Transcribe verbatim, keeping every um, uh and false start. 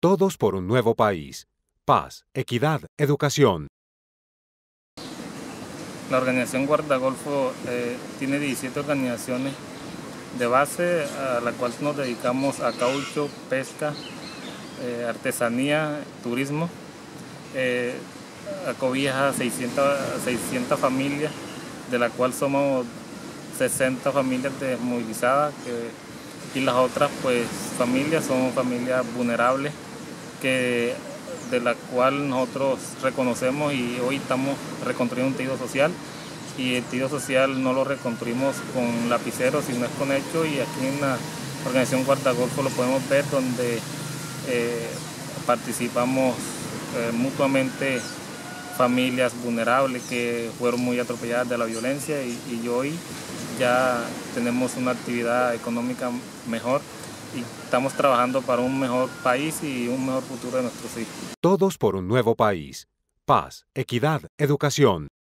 Todos por un nuevo país. Paz, equidad, educación. La organización Guardagolfo eh, tiene diecisiete organizaciones de base, a la cual nos dedicamos a caucho, pesca, eh, artesanía, turismo. Eh, acobija a seiscientas familias, de la cual somos sesenta familias desmovilizadas, que, y las otras pues familias son familias vulnerables, que, de la cual nosotros reconocemos, y hoy estamos reconstruyendo un tejido social, y el tejido social no lo reconstruimos con lapiceros, sino es con hechos, y aquí en la organización Guardagolfo lo podemos ver, donde eh, participamos eh, mutuamente familias vulnerables que fueron muy atropelladas de la violencia, y, y hoy ya tenemos una actividad económica mejor y estamos trabajando para un mejor país y un mejor futuro de nuestros hijos. Todos por un nuevo país. Paz, equidad, educación.